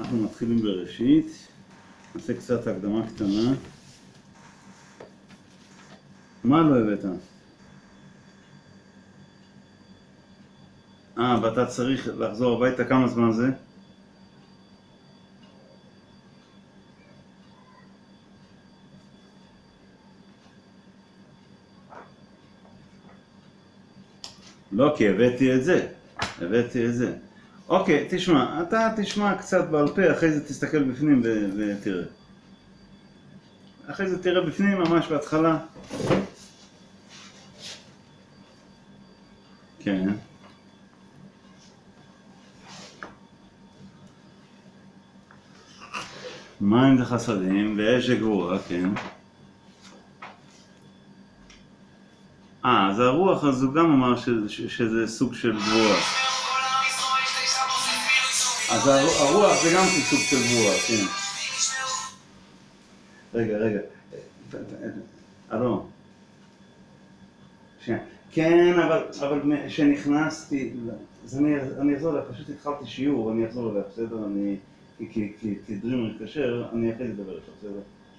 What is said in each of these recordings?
אנחנו מתחילים בראשית, נעשה קצת הקדמה קטנה. מה לא הבאת? ואתה צריך לחזור הביתה, כמה זמן זה? לא, כי הבאתי את זה. אוקיי, תשמע, אתה תשמע קצת בעל פה, אחרי זה תסתכל בפנים ותראה. אחרי זה תראה בפנים ממש בהתחלה. כן. מים וחסדים ואש וגבורה, כן. אז הרוח, אז הוא גם אמר שזה סוג של גבורה. אז הרוח זה גם סוג של גבורה, כן. רגע. אלון. כן, אבל כשנכנסתי, אז אני אחזור לה, פשוט התחלתי שיעור, אני אחזור לה, בסדר? כי דרימר מתקשר, אני אחרי לדבר איתו, בסדר?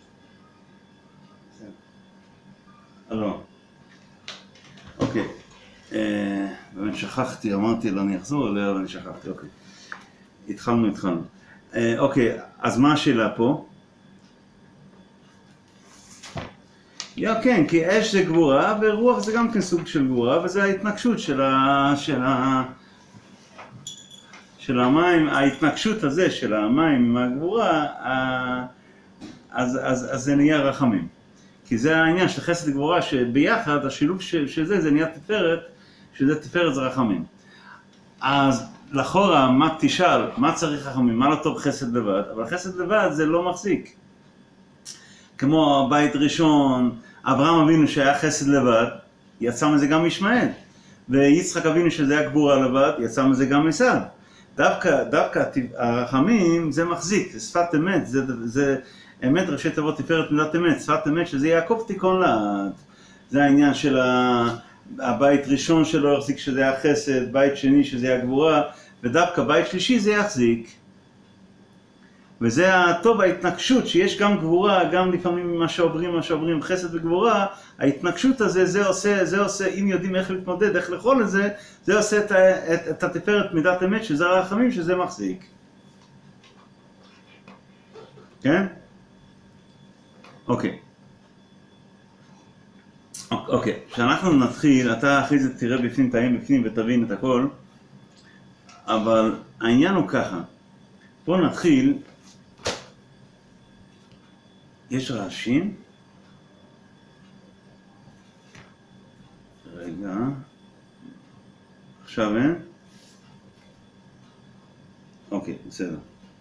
אלון. אוקיי. באמת שכחתי, אמרתי לה, אני אחזור אליה, אבל אני שכחתי, אוקיי. התחלנו. אוקיי, אז מה השאלה פה? כן, כי אש זה גבורה, ורוח זה גם כן סוג של גבורה, וזה ההתנגשות של המים, ההתנגשות הזה של המים עם הגבורה, אז זה נהיה רחמים. כי זה העניין של חסד גבורה, שביחד השילוב של זה נהיה תפארת, שזה תפארת זה רחמים. אז לאחורה, מה תשאל, מה צריך רחמים, מה לא טוב חסד לבד, אבל חסד לבד זה לא מחזיק. כמו הבית ראשון, אברהם אבינו שהיה חסד לבד, יצא מזה גם ישמעאל. ויצחק אבינו שזה היה גבורה לבד, יצא מזה גם עשיו. דווקא הרחמים זה מחזיק, זה שפת אמת, זה אמת ראשי תיבות תפארת מידת אמת, שפת אמת שזה יעקב תיקון לעד. זה העניין של הבית ראשון שלו יחזיק שזה היה חסד, בית שני שזה היה גבורה, ודווקא בית שלישי זה יחזיק. וזה הטוב, ההתנגשות, שיש גם גבורה, גם לפעמים מה שעוברים חסד וגבורה, ההתנגשות הזה, זה עושה, אם יודעים איך להתמודד, איך לאכול את זה, זה עושה את התפארת מידת אמת, שזה הרחמים, שזה מחזיק. כן? אוקיי. כשאנחנו נתחיל, אתה אחרי זה תראה בפנים, תאיים בפנים ותבין את הכל, אבל העניין הוא ככה, בואו נתחיל, יש רעשים? רגע, עכשיו אין? אוקיי, בסדר.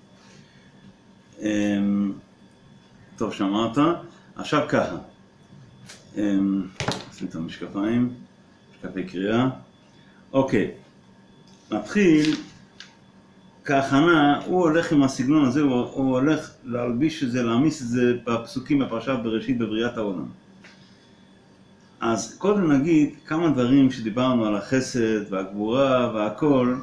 טוב, שמעת? עכשיו ככה. שים את המשקפיים, משקפי קריאה. אוקיי, נתחיל. כהכנה, הוא הולך עם הסגנון הזה, הוא הולך להלביש את זה, להעמיס את זה בפסוקים בפרשת בראשית בבריאת העולם. אז קודם נגיד כמה דברים שדיברנו על החסד והגבורה והכל.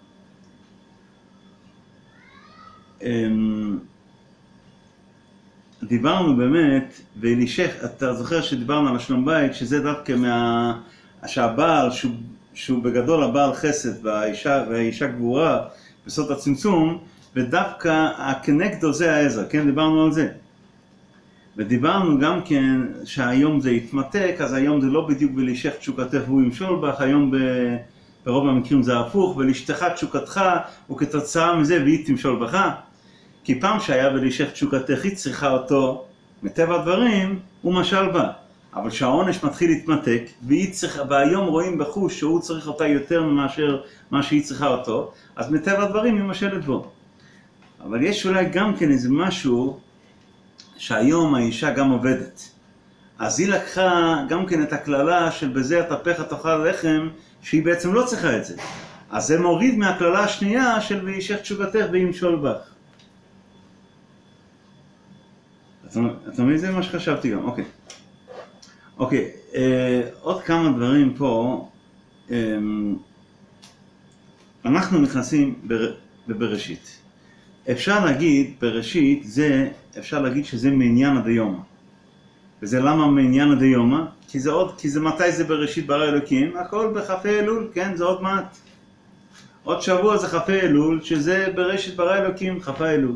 דיברנו באמת, ואלישך, אתה זוכר שדיברנו על השלום בית, שזה דווקא שהבעל, שהוא בגדול הבעל חסד והאישה גבורה, בסוד הצמצום, ודווקא הכנגדו זה העזר, כן? דיברנו על זה. ודיברנו גם כן שהיום זה יתמתק, אז היום זה לא בדיוק ולשך תשוקתך והוא ימשול בך, היום ברוב המקרים זה הפוך, ולשתך תשוקתך, וכתוצאה מזה והיא תמשול בך. כי פעם שהיה ולשך תשוקתך היא צריכה אותו, מטבע הדברים, הוא משל בה. אבל שהעונש מתחיל להתמתק, והיום רואים בחוש שהוא צריך אותה יותר מאשר מה שהיא צריכה אותו, אז מטבע הדברים היא משלת בו. אבל יש אולי גם כן איזה משהו שהיום האישה גם עובדת. אז היא לקחה גם כן את הכללה של בזה התהפך תאכל לחם, שהיא בעצם לא צריכה את זה. אז זה מוריד מהכללה השנייה של וישך תשוקתך וימשול בך. אתה מבין? זה מה שחשבתי גם, אוקיי, עוד כמה דברים פה. אנחנו נכנסים בבראשית. אפשר להגיד, בראשית, אפשר להגיד שזה מעניין עד היום. וזה למה מעניין עד היום? כי זה מתי זה בראשית ברא אלוקים? הכל בכ"ה אלול, כן? זה עוד מעט. עוד שבוע זה כ"ה אלול, שזה בראשית ברא אלוקים, כ"ה אלול.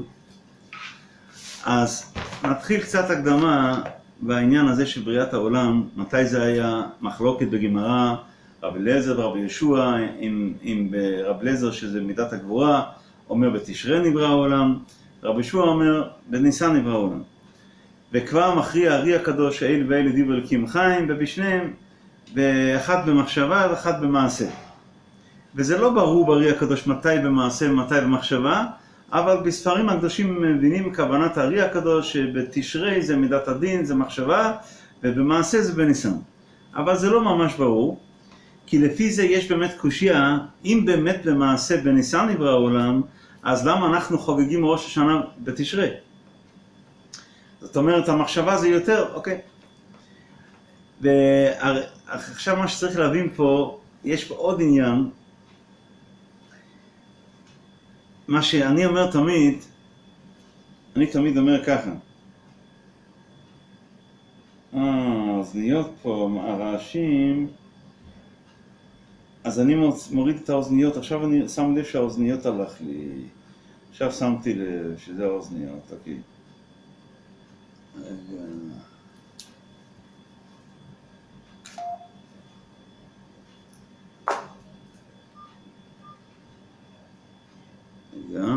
אז נתחיל קצת הקדמה בעניין הזה של בריאת העולם, מתי זה היה מחלוקת בגמרא, רבי אליעזר ורבי יהושע, עם רבי אליעזר שזה מידת הגבורה, אומר בתשרי נברא העולם, רבי יהושע אומר בניסן נברא העולם. וכבר מכריע הארי הקדוש, האל ואלה דיבר אלוקים חיים, ובשניהם, באחד במחשבה ואחד במעשה. וזה לא ברור בארי הקדוש מתי במעשה ומתי במחשבה, אבל בספרים הקדושים מבינים כוונת הארי הקדוש שבתשרי זה מידת הדין, זה מחשבה, ובמעשה זה בניסן. אבל זה לא ממש ברור, כי לפי זה יש באמת קושיה, אם באמת במעשה בניסן נברא העולם, אז למה אנחנו חוגגים ראש השנה בתשרי? זאת אומרת, המחשבה זה יותר, אוקיי. ועכשיו מה שצריך להבין פה, יש פה עוד עניין, מה שאני אומר תמיד, אני תמיד אומר ככה. האוזניות פה, הרעשים, אז אני מוריד את האוזניות, עכשיו אני שם לב שהאוזניות הלך לי, עכשיו שמתי לב שזה האוזניות, אוקיי. רגע.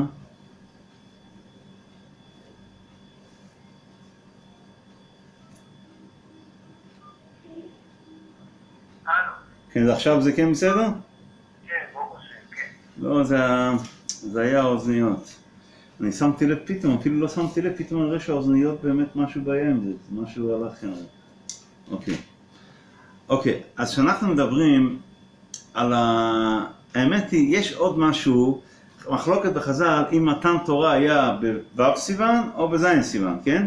כן, עכשיו זה כן בסדר? כן, ברוך השם, כן. לא, זה היה האוזניות. אני שמתי לב פתאום, אפילו לא שמתי לב, פתאום אני רואה שהאוזניות באמת משהו בעיה עם זה, משהו הלך כאן. אוקיי, אז כשאנחנו מדברים על האמת היא, יש עוד משהו, מחלוקת בחז"ל, אם מתן תורה היה בו' סיוון או בז' סיוון, כן?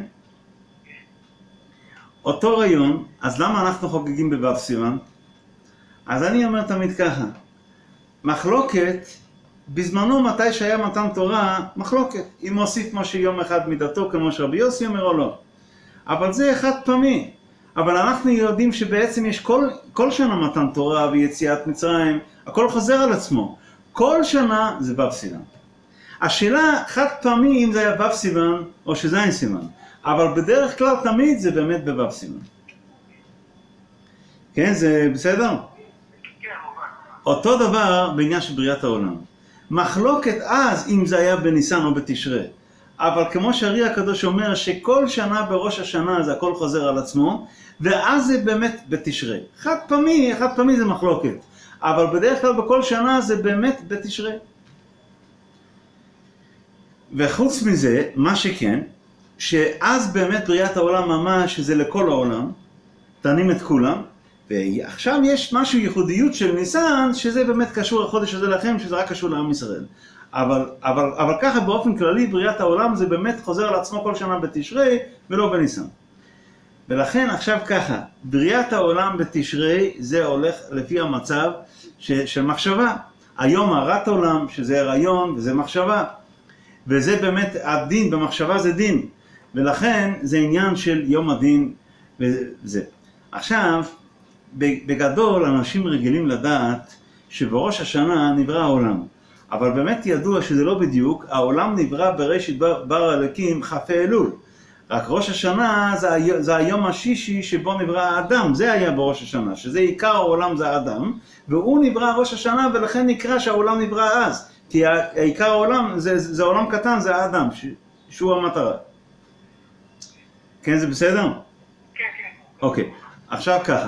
אותו רעיון, אז למה אנחנו חוגגים בו' סיוון? אז אני אומר תמיד ככה, מחלוקת, בזמנו מתי שהיה מתן תורה, מחלוקת, אם הוסיף משהו יום אחד מידתו כמו שרבי יוסי אומר או לא. אבל זה אחד פעמי. אבל אנחנו יודעים שבעצם יש כל שנה מתן תורה ויציאת מצרים, הכל חוזר על עצמו. כל שנה זה ו' סיוון. השאלה חד פעמי אם זה היה ו' סיוון או שז' סיוון. אבל בדרך כלל תמיד זה באמת בו' סיוון. כן, זה בסדר? אותו דבר בעניין של בריאת העולם. מחלוקת אז אם זה היה בניסן או בתשרי. אבל כמו שהארי הקדוש אומר שכל שנה בראש השנה זה הכל חוזר על עצמו, ואז זה באמת בתשרי. חד פעמי זה מחלוקת. אבל בדרך כלל בכל שנה זה באמת בתשרי. וחוץ מזה, מה שכן, שאז באמת בריאת העולם ממש שזה לכל העולם, תענים את כולם, ועכשיו יש משהו ייחודיות של ניסן, שזה באמת קשור לחודש הזה לכם, שזה רק קשור לעם ישראל. אבל ככה באופן כללי בריאת העולם זה באמת חוזר על עצמו כל שנה בתשרי ולא בניסן. ולכן עכשיו ככה, בריאת העולם בתשרי זה הולך לפי המצב של מחשבה. היום הרת עולם שזה הריון וזה מחשבה. וזה באמת הדין במחשבה זה דין. ולכן זה עניין של יום הדין וזה. עכשיו, בגדול אנשים רגילים לדעת שבראש השנה נברא העולם. אבל באמת ידוע שזה לא בדיוק, העולם נברא בראשית ברא אלוקים כ"ה אלול. רק ראש השנה זה היום השישי שבו נברא האדם, זה היה בראש השנה, שזה עיקר העולם זה האדם, והוא נברא ראש השנה ולכן נקרא שהעולם נברא אז, כי עיקר העולם זה עולם קטן, זה האדם, שהוא המטרה. כן, זה בסדר? כן, כן. אוקיי, עכשיו ככה,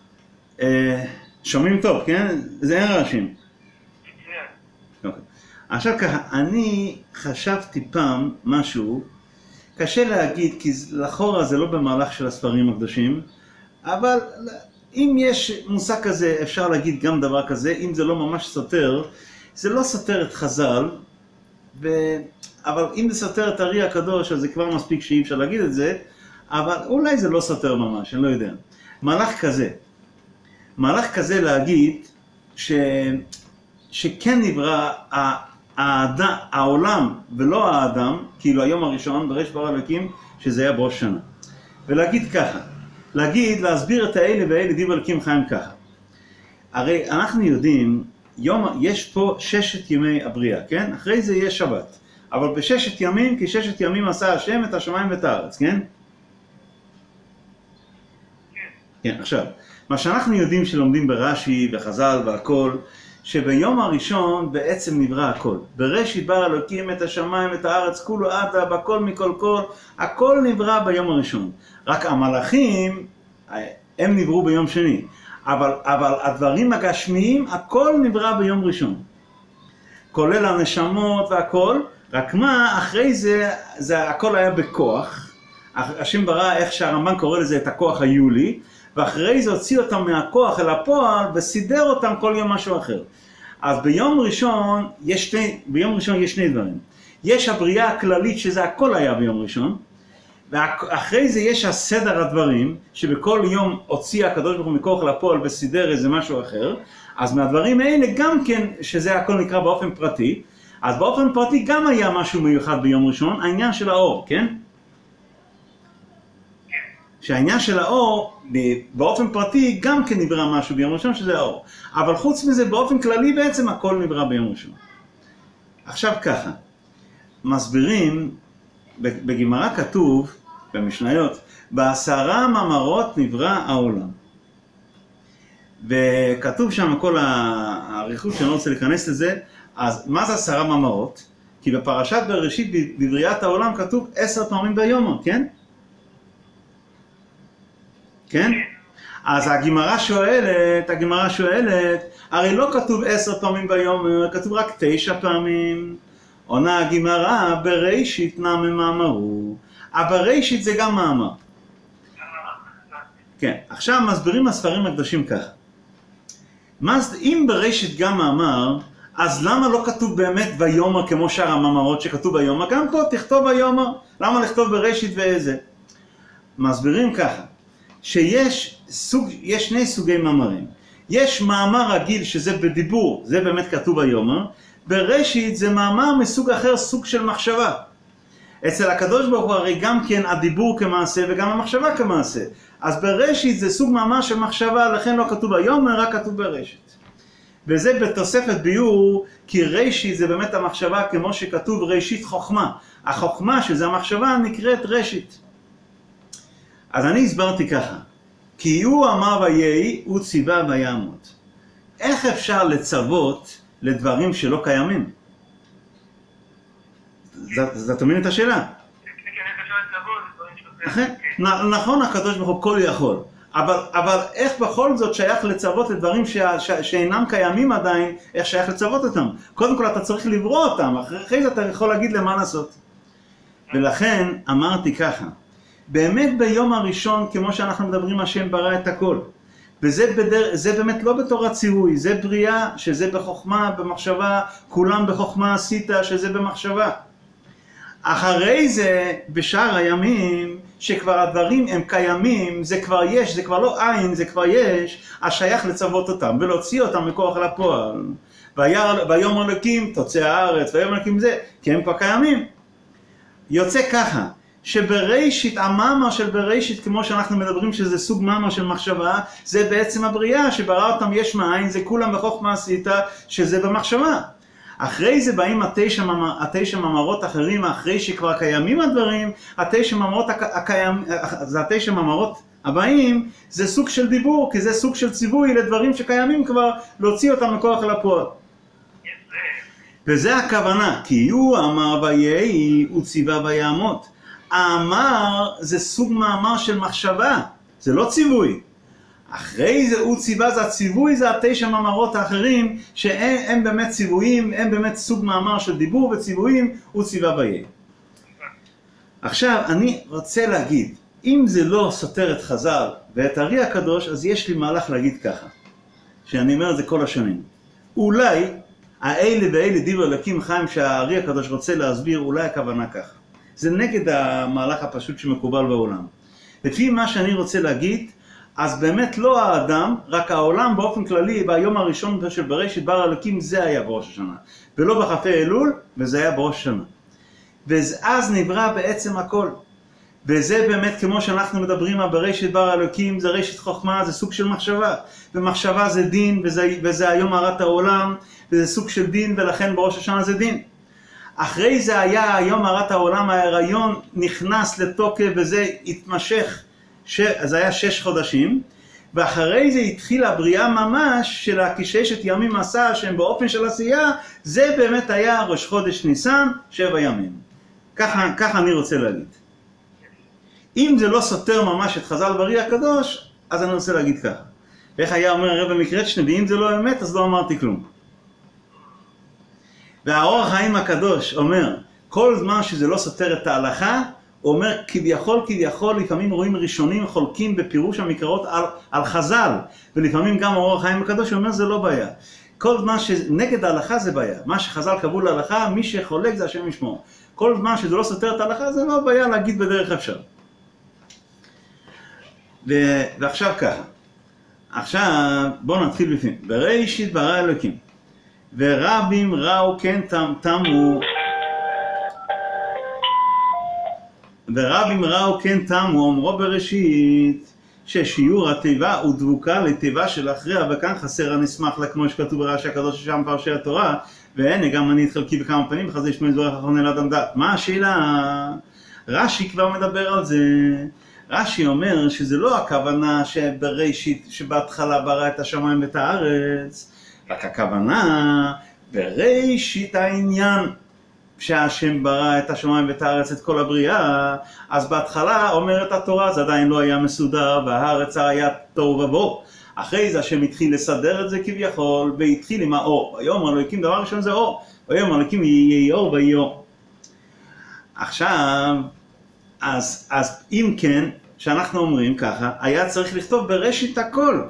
שומעים טוב, כן? זה אין רעשים. אוקיי. עכשיו ככה, אני חשבתי פעם משהו, קשה להגיד כי לאחורה זה לא במהלך של הספרים הקדושים, אבל אם יש מושג כזה אפשר להגיד גם דבר כזה, אם זה לא ממש סותר, זה לא סותר את חז"ל, אבל אם זה סותר את הארי הקדוש אז זה כבר מספיק שאי אפשר להגיד את זה, אבל אולי זה לא סותר ממש, אני לא יודע. מהלך כזה להגיד שכן נברא העולם ולא האדם, כאילו היום הראשון בראש ברא אלוקים, שזה היה בראש שנה. ולהגיד ככה, להסביר את האלה והאלה דיבר אלוקים חיים ככה. הרי אנחנו יודעים, יש פה 6 ימי הבריאה, כן? אחרי זה יש שבת. אבל ב6 ימים, כי 6 ימים עשה השם את השמיים ואת הארץ, כן? כן, עכשיו, מה שאנחנו יודעים שלומדים ברש"י וחז"ל והכל, שביום הראשון בעצם נברא הכל. בראשית ברא אלוקים את השמיים ואת הארץ, כולו עדה, בכל מכל כל, הכל נברא ביום הראשון. רק המלאכים, הם נבראו ביום שני. אבל הדברים הגשמיים, הכל נברא ביום ראשון. כולל הנשמות והכל, רק מה, אחרי זה הכל היה בכוח. השם ברא איך שהרמב"ן קורא לזה את הכוח היולי, ואחרי זה הוציא אותם מהכוח אל הפועל וסידר אותם כל יום משהו אחר. אז ביום ראשון יש שני דברים. יש הבריאה הכללית שזה הכל היה ביום ראשון, ואחרי זה יש הסדר הדברים שבכל יום הוציא הקדוש ברוך הוא מכוח אל הפועל וסידר איזה משהו אחר. אז מהדברים האלה גם כן שזה הכל נקרא באופן פרטי, אז באופן פרטי גם היה משהו מיוחד ביום ראשון, העניין של האור, כן? שהעניין של האור, באופן פרטי, גם כן נברא משהו ביום ראשון, שזה האור. אבל חוץ מזה, באופן כללי בעצם הכל נברא ביום ראשון. עכשיו ככה, מסבירים, בגמרא כתוב, במשניות, ב10 מאמרות נברא העולם. וכתוב שם כל האריכות שאני לא רוצה להיכנס לזה, אז מה זה 10 מאמרות? כי בפרשת בראשית בבריאת העולם כתוב 10 פעמים ביום, כן? כן? אז הגמרא שואלת, הרי לא כתוב 10 פעמים ביום, כתוב רק 9 פעמים. עונה הגמרא, בראשית נמי מאמרו. הבראשית זה גם מאמר. כן, עכשיו מסבירים הספרים הקדושים ככה. אם בראשית גם מאמר, אז למה לא כתוב באמת ויאמר כמו שאר המאמרות שכתוב ויאמר? גם פה תכתוב ויאמר, למה לכתוב בראשית ואיזה? מסבירים ככה. שיש 2 סוגי מאמרים. יש מאמר רגיל שזה בדיבור, זה באמת כתוב ויאמר. בראשית זה מאמר מסוג אחר, סוג של מחשבה. אצל הקדוש ברוך הוא הרי גם כן הדיבור כמעשה וגם המחשבה כמעשה. אז בראשית זה סוג מאמר של מחשבה, לכן לא כתוב ויאמר, רק כתוב בראשית. וזה בתוספת ביור, כי ראשית זה באמת המחשבה כמו שכתוב ראשית חוכמה. החוכמה שזה המחשבה נקראת ראשית. אז אני הסברתי ככה, כי הוא אמר ויהי, הוא ציווה ויעמוד. איך אפשר לצוות לדברים שלא קיימים? זאת אומרת את השאלה. נכון, הקדוש ברוך הוא כל יכול, אבל איך בכל זאת שייך לצוות לדברים שאינם קיימים עדיין, איך שייך לצוות אותם? קודם כל אתה צריך לברוא אותם, אחרי זה אתה יכול להגיד למה לעשות. ולכן אמרתי ככה, באמת ביום הראשון, כמו שאנחנו מדברים, השם ברא את הכל. וזה באמת לא בתור הציווי, זה בריאה, שזה בחוכמה, במחשבה, כולם בחוכמה עשית, שזה במחשבה. אחרי זה, בשאר הימים, שכבר הדברים הם קיימים, זה כבר יש, זה כבר לא עין, זה כבר יש, השייך לצוות אותם, ולהוציא אותם מכוח אל הפועל. ויאמר אלוקים תוצא הארץ, ויאמר אלוקים זה, כי הם כבר קיימים. יוצא ככה, שבראשית, המאמר של בראשית, כמו שאנחנו מדברים שזה סוג מאמר של מחשבה, זה בעצם הבריאה שברא אותם יש מאין, זה כולם בחוכמה עשית, שזה במחשבה. אחרי זה באים 9 מאמרות אחרים, אחרי שכבר קיימים הדברים, 9 מאמרות הבאים, זה סוג של דיבור, כי זה סוג של ציווי לדברים שקיימים כבר, להוציא אותם מכוח אל הפועל. וזה הכוונה, כי הוא אמר ויהי, הוא ציווה ויעמוד. האמר זה סוג מאמר של מחשבה, זה לא ציווי. אחרי זה הוא ציווה, זה הציווי, זה 9 מאמרות האחרים, שהם באמת ציוויים, הם באמת סוג מאמר של דיבור וציוויים, הוא ציווה ויהי. עכשיו אני רוצה להגיד, אם זה לא סותר את חז"ל ואת הארי הקדוש, אז יש לי מהלך להגיד ככה, שאני אומר את זה כל השנים. אולי האלה ואלה דיבר אלוקים חיים שהארי הקדוש רוצה להסביר, אולי הכוונה ככה. זה נגד המהלך הפשוט שמקובל בעולם. לפי מה שאני רוצה להגיד, אז באמת לא האדם, רק העולם באופן כללי, ביום הראשון של בראשית בר אלוקים, זה היה בראש השנה. ולא בכ"ה אלול, וזה היה בראש השנה. ואז נברא בעצם הכל. וזה באמת כמו שאנחנו מדברים על בראשית בר אלוקים, זה ראשית חוכמה, זה סוג של מחשבה. ומחשבה זה דין, וזה היום הרת העולם, וזה סוג של דין, ולכן בראש השנה זה דין. אחרי זה היה היום הרת העולם, ההיריון נכנס לתוקף, וזה התמשך, זה היה 6 חודשים, ואחרי זה התחילה הבריאה ממש של הכששת ימים עשה, שהם באופן של עשייה, זה באמת היה ראש חודש ניסן, 7 ימים. ככה אני רוצה להגיד. אם זה לא סותר ממש את חז"ל בריא הקדוש, אז אני רוצה להגיד ככה. איך היה אומר הרב מקרצ'נה, ואם זה לא אמת, אז לא אמרתי כלום. והאור החיים הקדוש אומר, כל זמן שזה לא סותר את ההלכה, הוא אומר, כביכול, לפעמים רואים ראשונים חולקים בפירוש המקראות על חז"ל, ולפעמים גם האור החיים הקדוש אומר, זה לא בעיה. כל זמן שנגד ההלכה זה בעיה. מה שחז"ל קבעו להלכה, מי שחולק זה השם ישמור. כל זמן שזה לא סותר את ההלכה, זה לא בעיה להגיד בדרך אפשר. ועכשיו ככה. עכשיו בואו נתחיל בפנים. בראשית ברא אלוקים. ורבים ראו כן תמו. ורבים ראו כן תמו, אומרו בראשית, ששיעור התיבה ודבוקה לתיבה של אחריה, וכאן חסר הנסמך לה כמו שכתוב ברש"י הקדוש שם פרשי התורה, והנה גם אני התחלקי בכמה פנים, וחזה ישמעו יתברך אחרון אל אדם דעת. מה השאלה? רש"י כבר מדבר על זה. רש"י אומר שזה לא הכוונה שבראשית, שבהתחלה ברא את השמיים ואת הארץ, רק הכוונה בראשית העניין שהשם ברא את השמיים ואת הארץ, את כל הבריאה, אז בהתחלה אומרת התורה, זה עדיין לא היה מסודר, והארץ היה תוהו ובוהו. אחרי זה השם התחיל לסדר את זה כביכול, והתחיל עם האור. היום אלוקים דבר ראשון זה אור, היום אלוקים יהיה אור ויהיה אור. עכשיו, אז אם כן, שאנחנו אומרים ככה, היה צריך לכתוב בראשית הכל.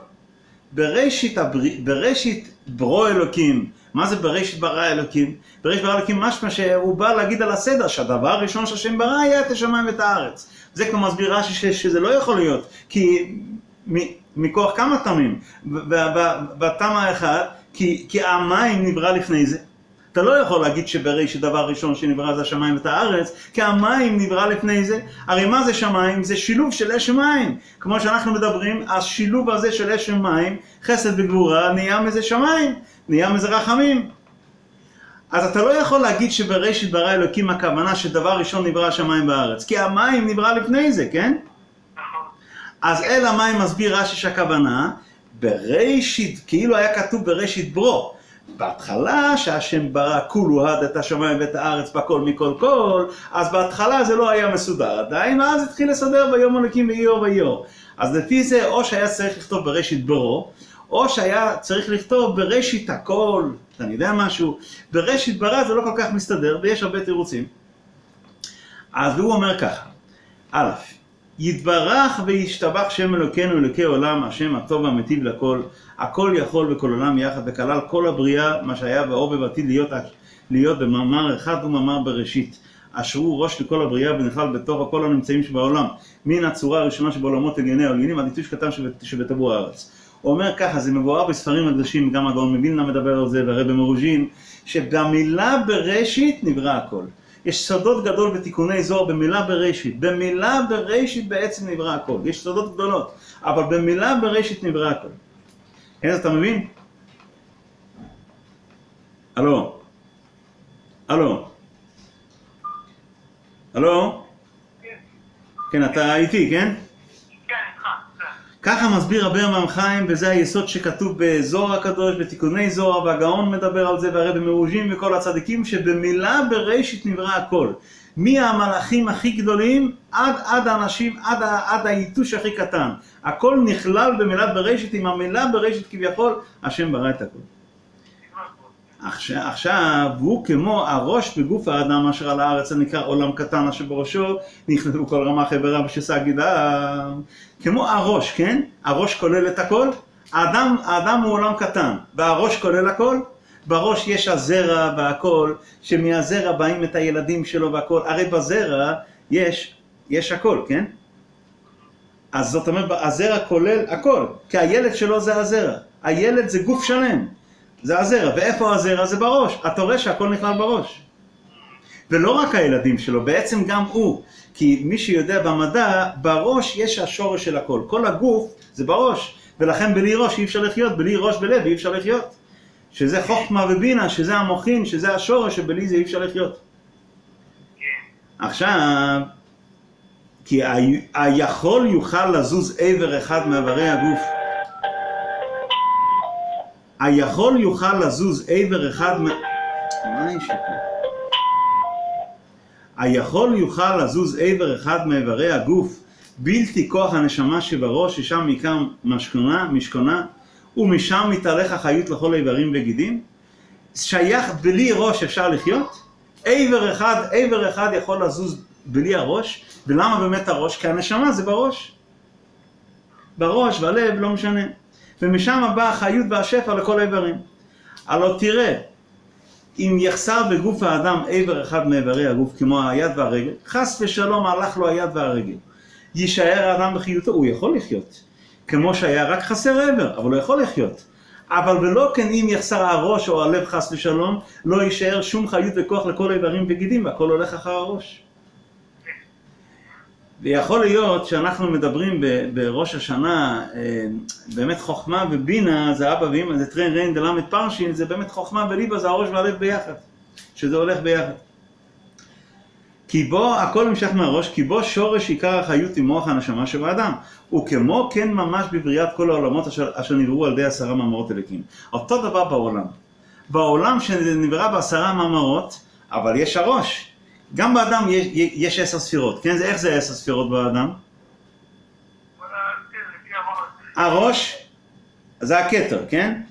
בראשית ברוא אלוקים. מה זה בראשית ברא אלוקים? בראשית ברא אלוקים משמע שהוא בא להגיד על הסדר, שהדבר הראשון שהשם ברא היה את השמיים ואת הארץ. זה כבר מסביר רש"י שזה לא יכול להיות, כי מכוח כמה תמים, בתם האחד, כי המים נברא לפני זה. אתה לא יכול להגיד שבראשית דבר ראשון שנברא זה השמיים ואת הארץ, כי המים נברא לפני זה. הרי מה זה שמיים? זה שילוב של אש מים. כמו שאנחנו מדברים, השילוב הזה של אש מים, חסד וגבורה, נהיה מזה שמיים, נהיה מזה רחמים. אז אתה לא יכול להגיד שבראשית ברא אלוקים הכוונה שדבר ראשון נברא השמיים בארץ, כי המים נברא לפני זה, כן? אז אל המים מסביר רש"י שהכוונה, בראשית, כאילו היה כתוב בראשית ברו, בהתחלה שהשם ברא כולו הד את השמיים ואת הארץ בכל מכל כל, אז בהתחלה זה לא היה מסודר עדיין, אז התחיל לסדר ביום אלוקים ויהיו ויהיו. אז לפי זה או שהיה צריך לכתוב בראשית ברו, או שהיה צריך לכתוב בראשית הכל, אני יודע משהו, בראשית ברא זה לא כל כך מסתדר ויש הרבה תירוצים. אז הוא אומר ככה, א', יתברך וישתבח שם אלוקינו אלוקי עולם, השם הטוב והמיטיב לכל, הכל יכול בכל עולם יחד, וכלל כל הבריאה, מה שהיה באור ובעתיד להיות במאמר אחד ומאמר בראשית, אשר הוא ראש לכל הבריאה ונכלל בתוך כל הנמצאים שבעולם, מן הצורה הראשונה שבעולמות עליוני העליונים, עד יתוש קטן שבטבור הארץ. הוא אומר ככה, זה מבואר בספרים הקדושים, גם הגאון מווילנה מדבר על זה, והרבי מרוז'ין, שבמילה בראשית נברא הכל. יש סודות גדול בתיקוני זוהר במילה בראשית. במילה בראשית בעצם נברא הכל. יש סודות גדולות, אבל במילה בראשית נברא הכל. כן, אז אתה מבין? הלו? הלו? הלו? כן, אתה איתי, כן? ככה מסביר רבי המאם חיים, וזה היסוד שכתוב בזוהר הקדוש, בתיקוני זוהר, והגאון מדבר על זה, והרבי מרוז'ין וכל הצדיקים, שבמילה בראשית נברא הכל. מי המלאכים הכי גדולים, עד האנשים, עד היתוש הכי קטן. הכל נכלל במילת בראשית, עם המילה בראשית כביכול, השם ברא את הכל. עכשיו, הוא כמו הראש בגוף האדם אשר על הארץ הנקרא עולם קטן אשר בראשו, נכנסו כל רמה חברה ושסה גידם. כמו הראש, כן? הראש כולל את הכל. האדם הוא עולם קטן, והראש כולל הכל. בראש יש הזרע והכל, שמהזרע באים את הילדים שלו והכל. הרי בזרע יש הכל, כן? אז זאת אומרת, הזרע כולל הכל, כי הילד שלו זה הזרע. הילד זה גוף שלם, זה הזרע. ואיפה הזרע? זה בראש. אתה רואה שהכל נכלל בראש. ולא רק הילדים שלו, בעצם גם הוא. כי מי שיודע במדע, בראש יש השורש של הכל. כל הגוף זה בראש. ולכן בלי ראש אי אפשר לחיות, בלי ראש ולב אי אפשר לחיות. שזה חוכמה ובינה, שזה המוחין, שזה השורש, שבלי זה אי אפשר לחיות. עכשיו, כי היכול יוכל לזוז עבר אחד מאיברי הגוף. היכול יוכל לזוז עבר אחד מה יש פה? היכול יוכל לזוז עבר אחד מאיברי הגוף, בלתי כוח הנשמה שבראש, ששם מכאן משכונה, ומשם מתהלך החיות לכל איברים וגידים. שייך בלי ראש אפשר לחיות? עבר אחד יכול לזוז בלי הראש. ולמה באמת הראש? כי הנשמה זה בראש. בראש והלב לא משנה. ומשם באה החיות והשפע לכל האיברים. הלא תראה, אם יחסר בגוף האדם עבר אחד מאיברי הגוף, כמו היד והרגל, חס ושלום הלך לו היד והרגל. יישאר האדם בחיותו, הוא יכול לחיות. כמו שהיה רק חסר עבר, אבל הוא יכול לחיות. אבל ולא כן אם יחסר הראש או הלב חס ושלום, לא יישאר שום חיות וכוח לכל האיברים וגידים, והכל הולך אחר הראש. ויכול להיות שאנחנו מדברים בראש השנה, באמת חוכמה ובינה, זה אבא ואמא, זה טרן רין דלמד פרשין, זה באמת חוכמה וליבה, זה הראש והלב ביחד, שזה הולך ביחד. כי בו, הכל נמשך מהראש, כי בו שורש עיקר החיות עם מוח הנשמה שבאדם, וכמו כן ממש בבריאת כל העולמות אשר נבראו על ידי 10 מאמרות אלוקים. אותו דבר בעולם. בעולם שנברא ב10 מאמרות, אבל יש הראש. גם באדם יש 10 ספירות, כן? איך זה 10 ספירות באדם? הראש, זה הכתר, כן?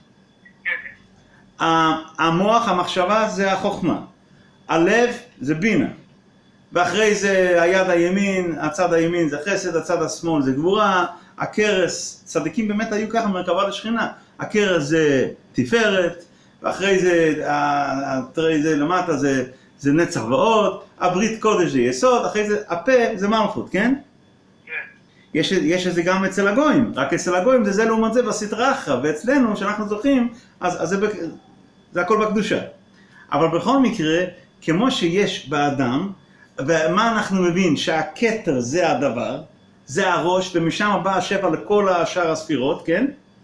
המוח, המחשבה, זה החוכמה. הלב, זה בינה. ואחרי זה היד הימין, הצד הימין זה חסד, הצד השמאל זה גבורה. הכרס, צדיקים באמת היו ככה מרכבה לשכינה. הכרס זה תפארת, ואחרי זה למטה זה נצח ועוד, הברית קודש זה יסוד, אחרי זה הפה זה מלכות, כן? כן. יש את זה גם אצל הגויים, רק אצל הגויים זה לעומת זה בסטרא אחרא, ואצלנו שאנחנו זוכים, אז זה הכל בקדושה. אבל בכל מקרה, כמו שיש באדם, ומה אנחנו מבין? שהכתר זה הדבר, זה הראש, ומשם בא השפע לכל השאר הספירות, כן?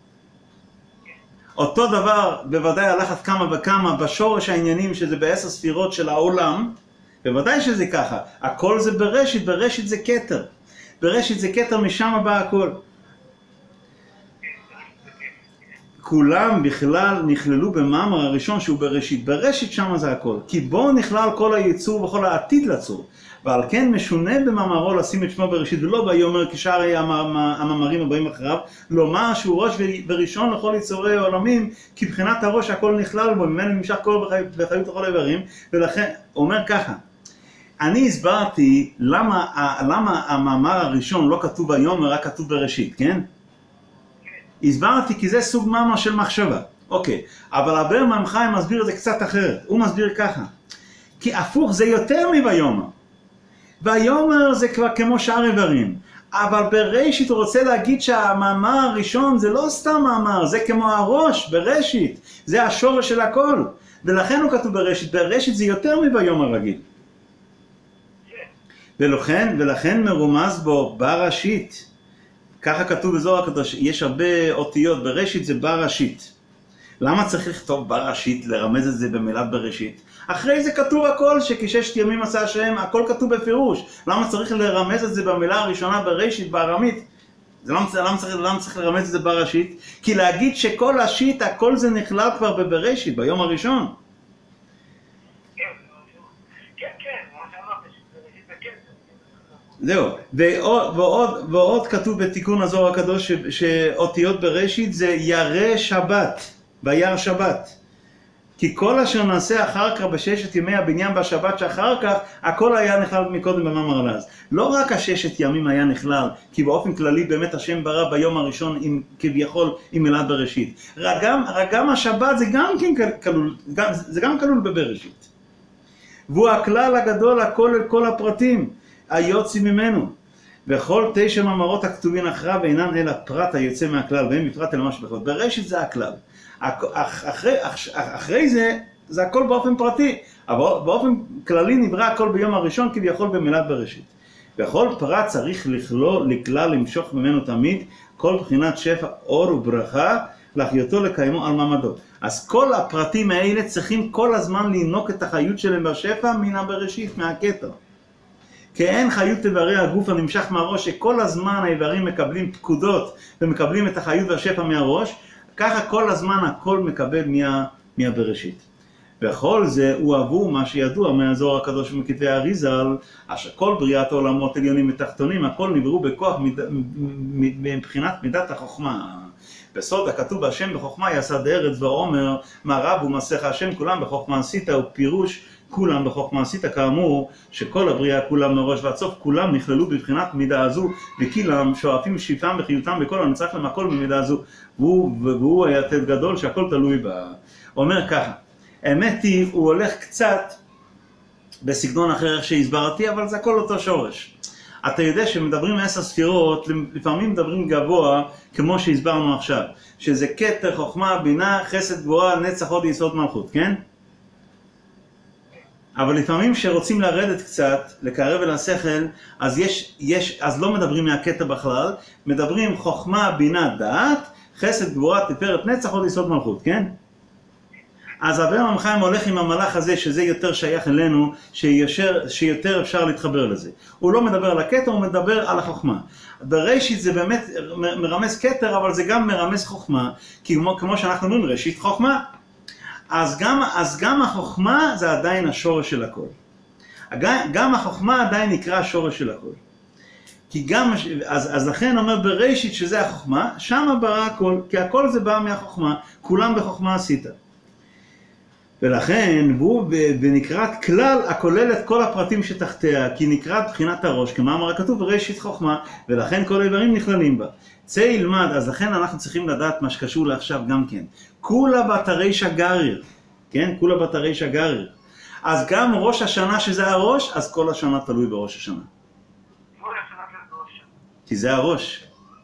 אותו דבר בוודאי הלכת כמה וכמה בשורש העניינים שזה ב10 ספירות של העולם, בוודאי שזה ככה, הכל זה בראשית, בראשית זה כתר, בראשית זה כתר, משם בא הכל. כולם בכלל נכללו במאמר הראשון שהוא בראשית, בראשית שם זה הכל, כי בו נכלל כל היצור וכל העתיד לצור, ועל כן משונה במאמרו לשים את שמו בראשית, ולא ביאמר כשאר המאמרים הבאים אחריו, לומר שהוא ראש וראשון לכל יצורי העולמים, כי בחינת הראש הכל נכלל בו, ממנו נמשך כל בחיות לכל האיברים, ולכן אומר ככה, אני הסברתי למה המאמר הראשון לא כתוב ביאמר, רק כתוב בראשית, כן? הסברתי כי זה סוג מאמר של מחשבה, אוקיי, אבל הבר מהם חיים מסביר את זה קצת אחרת, הוא מסביר ככה, כי הפוך זה יותר מביומר, ויומר זה כבר כמו שאר איברים, אבל בראשית הוא רוצה להגיד שהמאמר הראשון זה לא סתם מאמר, זה כמו הראש בראשית, זה השורש של הכל, ולכן הוא כתוב בראשית, בראשית זה יותר מביומר רגיל, ולכן מרומז בו בראשית, ככה כתוב בזוהר הקדוש, יש הרבה אותיות, בראשית זה בראשית. למה צריך לכתוב בראשית, לרמז את זה במילת בראשית? אחרי זה כתוב הכל, שכששת ימים עשה השם, הכל כתוב בפירוש. למה צריך לרמז את זה במילה הראשונה בראשית, בארמית? למה צריך לרמז את זה בראשית? כי להגיד שכל השיט, הכל זה נכלל כבר בבראשית, ביום הראשון. זהו, ועוד כתוב בתיקון הזוהר הקדוש שאותיות בראשית זה ירא שבת, וירא שבת. כי כל אשר נעשה אחר כך בששת ימי הבניין בשבת שאחר כך, הכל היה נכלל מקודם במאמר הלז. לא רק הששת ימים היה נכלל, כי באופן כללי באמת השם ברא ביום הראשון כביכול עם מילת בראשית. גם השבת זה גם כלול, זה גם כלול בבראשית. והוא הכלל הגדול הכל אל כל הפרטים. היוצאים ממנו, וכל 9 מאמרות הכתובים אחריו אינן אלא פרט היוצא מהכלל, והם בפרט אל ממש בכלל. בראשית זה הכלל. אחרי זה, זה הכל באופן פרטי, אבל באופן כללי נברא הכל ביום הראשון כביכול במילת בראשית. וכל פרט צריך לכלל למשוך ממנו תמיד כל בחינת שפע אור וברכה להחיותו לקיימו על מעמדו. אז כל הפרטים האלה צריכים כל הזמן לינוק את החיות שלהם בשפע מן הבראשית, מהכתר. כי אין חיות איברי הגוף הנמשך מהראש, שכל הזמן האיברים מקבלים פקודות ומקבלים את החיות והשפע מהראש, ככה כל הזמן הכל מקבל מהבראשית. וכל זה הוא עבור מה שידוע מהזוהר הקדוש ומכתבי האריז"ל, אשר כל בריאת העולמות עליונים ותחתונים, הכל נבראו בכוח מבחינת מידת החוכמה. בסוד הכתוב השם בחוכמה יסד ארץ ועומר, מערב ומסך השם כולם בחוכמה עשית, ופירוש כולם בחוכמה עשית, כאמור שכל הבריאה כולם מראש ועד סוף כולם נכללו בבחינת מידה הזו, וכולם שואפים שאיפם וחיותם בכל הנצח להם הכל במידה הזו, והוא היה יתד גדול שהכל תלוי בה. הוא אומר ככה, האמת היא הוא הולך קצת בסגנון אחר איך שהסברתי, אבל זה הכל אותו שורש. אתה יודע שמדברים 10 ספירות, לפעמים מדברים גבוה כמו שהסברנו עכשיו, שזה כתר, חוכמה, בינה, חסד, גבורה, נצח, הוד, יסוד, מלכות, כן? אבל לפעמים שרוצים לרדת קצת, לקרב אל השכל, אז לא מדברים מהכתר בכלל, מדברים חוכמה, בינה, דעת, חסד, גבורה, תפארת, נצח, הוד, יסוד, מלכות, כן? אז הרב עמרם חיים הולך עם המהלך הזה, שזה יותר שייך אלינו, שיותר אפשר להתחבר לזה. הוא לא מדבר על הכתר, הוא מדבר על החוכמה. בראשית זה באמת מרמז כתר, אבל זה גם מרמז חוכמה, כי כמו שאנחנו אומרים, ראשית חוכמה. אז גם החוכמה זה עדיין השורש של הכל. גם החוכמה עדיין נקרא השורש של הכל. אז לכן אומר בראשית שזה החוכמה, שם ברא הכל, כי הכל זה בא מהחוכמה, כולם בחוכמה עשית. ולכן הוא בנקראת כלל הכולל את כל הפרטים שתחתיה, כי נקראת בחינת הראש, כמה אמר הכתוב בראשית חוכמה, ולכן כל האיברים נכללים בה. צא ילמד, אז לכן אנחנו צריכים לדעת מה שקשור לעכשיו גם כן. כולה בת הרישא גריר, כן? כולה בת הרישא גריר. אז גם ראש השנה שזה הראש, אז כל השנה תלוי בראש השנה. כי זה הראש.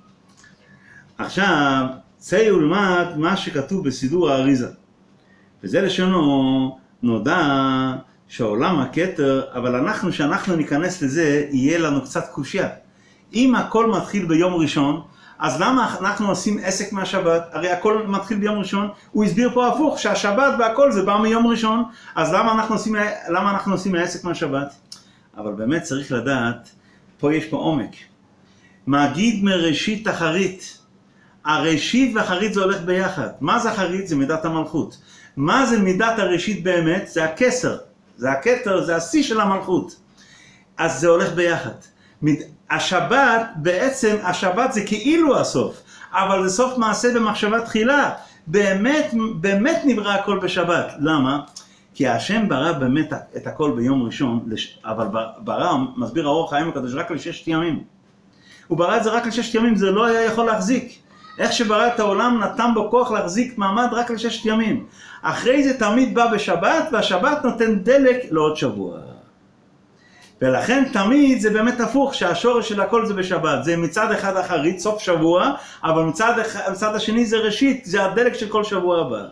עכשיו, צא ילמד מה שכתוב בסידור האריזה. וזה לשונו נודע שהעולם הכתר, אבל שאנחנו ניכנס לזה, יהיה לנו קצת קושיה. אם הכל מתחיל ביום ראשון, אז למה אנחנו עושים עסק מהשבת? הרי הכל מתחיל ביום ראשון, הוא הסביר פה הפוך, שהשבת והכל זה בא מיום ראשון, אז למה אנחנו עושים העסק מהשבת? אבל באמת צריך לדעת, פה יש פה עומק. מגיד מראשית אחרית, הראשית והאחרית זה הולך ביחד. מה זה אחרית? זה מידת המלכות. מה זה מידת הראשית באמת? זה הכסר, זה הכתר, זה השיא של המלכות. אז זה הולך ביחד. השבת, בעצם השבת זה כאילו הסוף, אבל זה סוף מעשה במחשבה תחילה. באמת נברא הכל בשבת. למה? כי השם ברא באמת את הכל ביום ראשון, אבל ברא, מסביר האור החיים הקדוש, רק ל6 ימים. הוא ברא את זה רק ל6 ימים, זה לא היה יכול להחזיק. איך שברא את העולם נתן בו כוח להחזיק מעמד רק ל6 ימים. אחרי זה תמיד בא בשבת, והשבת נותן דלק לעוד שבוע. ולכן תמיד זה באמת הפוך, שהשורש של הכל זה בשבת. זה מצד אחד אחרית, סוף שבוע, אבל מצד השני זה ראשית, זה הדלק של כל שבוע הבא.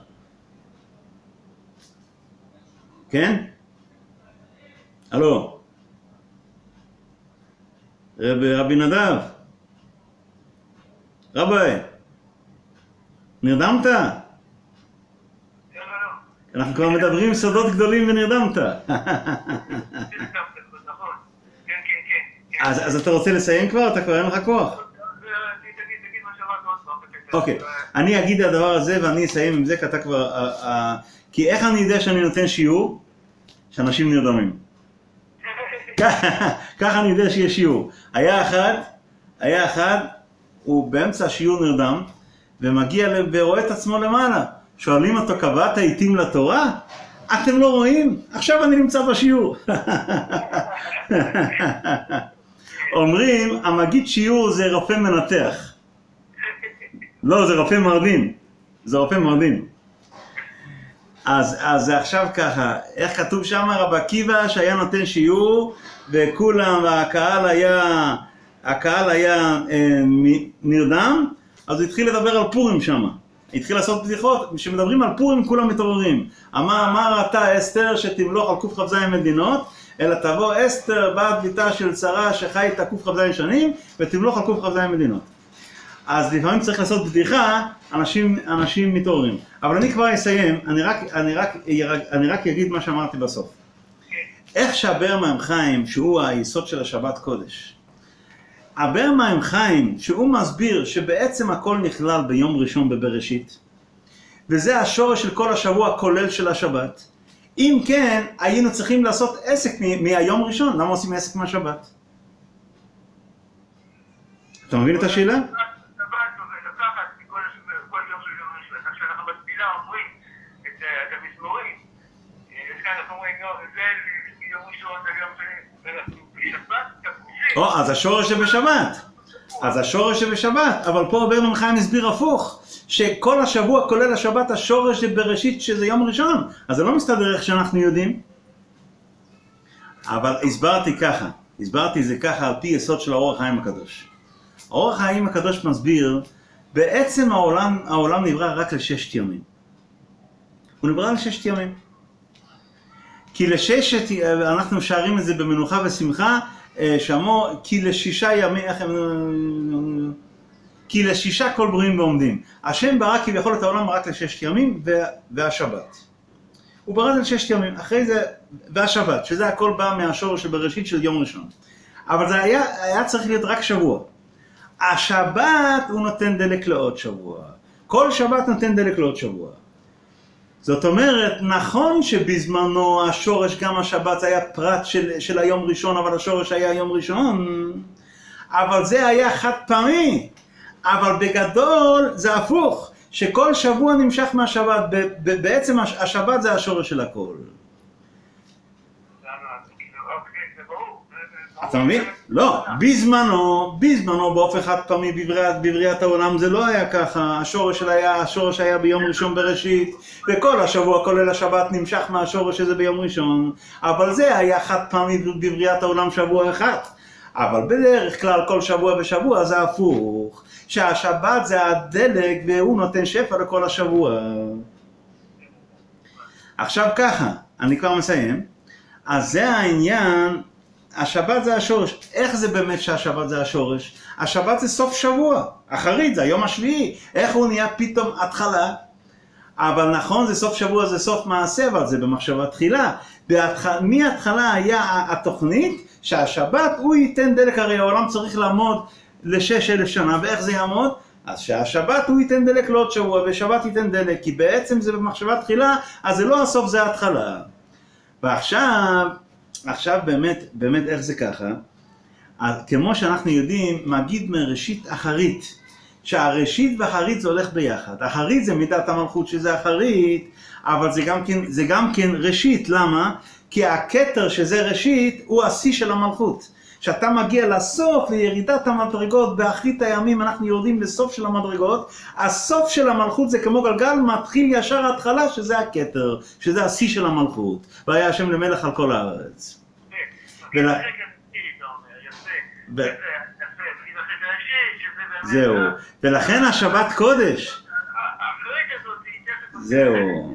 כן? הלו? רבי נדב? רבי? נרדמת? אנחנו כבר מדברים סודות גדולים ונרדמת. אז אתה רוצה לסיים כבר? אתה כבר אין לך כוח. תגיד מה שאמרת עוד פעם. אוקיי, אני אגיד את הדבר הזה ואני אסיים עם זה, כי אתה כבר... כי איך אני יודע שאני נותן שיעור? שאנשים נרדמים. ככה אני יודע שיש שיעור. היה אחד, הוא באמצע השיעור נרדם, ומגיע ורואה את עצמו למעלה. שואלים אותו, קבעת עיתים לתורה? אתם לא רואים? עכשיו אני נמצא בשיעור. אומרים, המגיד שיעור זה רופא מנתח. לא, זה רופא מרדים. זה רופא מרדים. אז זה עכשיו ככה, איך כתוב שם? רב עקיבא שהיה נותן שיעור, וכולם, והקהל היה הקהל היה נרדם, אז הוא התחיל לדבר על פורים שם. התחיל לעשות בדיחות, כשמדברים על פורים כולם מתעוררים. אמר אתה אסתר שתמלוך על קכ"ז מדינות, אלא תבוא אסתר בת ביתה של שרה שחי איתה קכ"ז שנים, ותמלוך על קכ"ז מדינות. אז לפעמים צריך לעשות בדיחה, אנשים מתעוררים. אבל אני כבר אסיים, אני רק אגיד מה שאמרתי בסוף. איך שהבר מים חיים, שהוא היסוד של השבת קודש, הבר מים חיים, שהוא מסביר שבעצם הכל נכלל ביום ראשון בבראשית, וזה השורש של כל השבוע כולל של השבת. אם כן, היינו צריכים לעשות עסק מהיום ראשון. למה עושים עסק מהשבת? אתה מבין את השאלה? אז השורש שבשבת. אבל פה הבר מים חיים הסביר הפוך, שכל השבוע כולל השבת השורש שבראשית שזה יום ראשון. אז זה לא מסתדר איך שאנחנו יודעים. אבל הסברתי זה ככה על פי יסוד של האור החיים הקדוש. האור החיים הקדוש מסביר, בעצם העולם נברא רק ל6 ימים. הוא נברא ל6 ימים. כי אנחנו שרים את זה במנוחה ושמחה, כי ל6 ימים, כי ל6 כל בריאים ועומדים. השם ברא כביכול את העולם רק ל6 ימים והשבת. הוא ברא את זה ל6 ימים, אחרי זה והשבת, שזה הכל בא מהשורש שבראשית של יום ראשון. אבל זה היה צריך להיות רק שבוע. השבת הוא נותן דלק לעוד שבוע. כל שבת נותן דלק לעוד שבוע. זאת אומרת, נכון שבזמנו השורש גם השבת היה פרט של היום ראשון, אבל השורש היה יום ראשון, אבל זה היה חד פעמי. אבל בגדול זה הפוך, שכל שבוע נמשך מהשבת, בעצם השבת זה השורש של הכל. אתה מבין? לא, בזמנו באופן חד פעמי בבריאת העולם זה לא היה ככה, השורש היה ביום ראשון בראשית, וכל השבוע כולל השבת נמשך מהשורש הזה ביום ראשון, אבל זה היה חד פעמי בבריאת העולם שבוע אחד. אבל בדרך כלל כל שבוע ושבוע זה הפוך, שהשבת זה הדלק והוא נותן שפע לכל השבוע. עכשיו ככה, אני כבר מסיים, אז זה העניין, השבת זה השורש. איך זה באמת שהשבת זה השורש? השבת זה סוף שבוע, אחרית, זה היום השביעי. איך הוא נהיה פתאום התחלה? אבל נכון, זה סוף שבוע, זה סוף מעשה, אבל זה במחשבה תחילה. מההתחלה היה התוכנית שהשבת הוא ייתן דלק, הרי העולם צריך לעמוד ל6,000 שנה, ואיך זה יעמוד? אז שהשבת הוא ייתן דלק לעוד שבוע, ושבת ייתן דלק, כי בעצם זה במחשבה תחילה, אז זה לא הסוף, זה ההתחלה. ועכשיו באמת איך זה ככה? כמו שאנחנו יודעים, מגיד מראשית אחרית, שהראשית ואחרית זה הולך ביחד. אחרית זה מידת המלכות שזה אחרית, אבל זה גם כן ראשית. למה? כי הכתר שזה ראשית הוא השיא של המלכות. כשאתה מגיע לסוף, לירידת המדרגות, באחרית הימים אנחנו יורדים לסוף של המדרגות, הסוף של המלכות זה כמו גלגל, מתחיל ישר ההתחלה שזה הכתר, שזה השיא של המלכות. והיה השם למלך על כל הארץ. זהו, ולכן השבת קודש. זהו.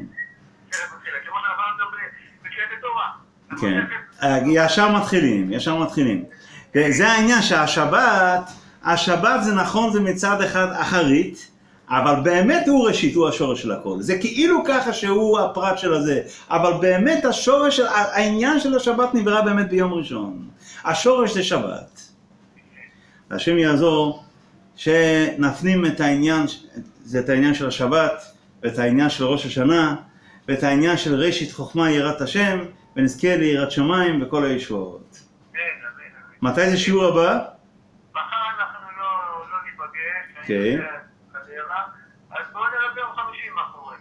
כן, ישר מתחילים. זה העניין שהשבת זה נכון, זה מצד אחד אחרית, אבל באמת הוא ראשית, הוא השורש של הכל. זה כאילו ככה שהוא הפרט של הזה, אבל באמת השורש, העניין של השבת נברא באמת ביום ראשון. השורש זה שבת. השם יעזור שנפנים את העניין, זה את העניין של השבת, ואת העניין של ראש השנה, ואת העניין של ראשית חוכמה יראת השם, ונזכה ליראת שמיים וכל הישועות. מתי זה שיעור הבא? מחר אנחנו לא ניפגש. כן. אז בואו נראה ביום חמישי מה קורה.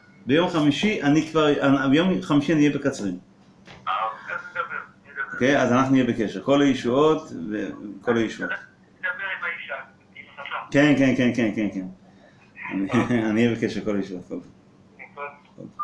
ביום חמישי אני אהיה בקצרין. אז נדבר. אוקיי, אז אנחנו נהיה בקשר. כל הישועות וכל הישועות. נדבר עם האישה, עם השפה. כן. אני אהיה בקשר כל הישועות.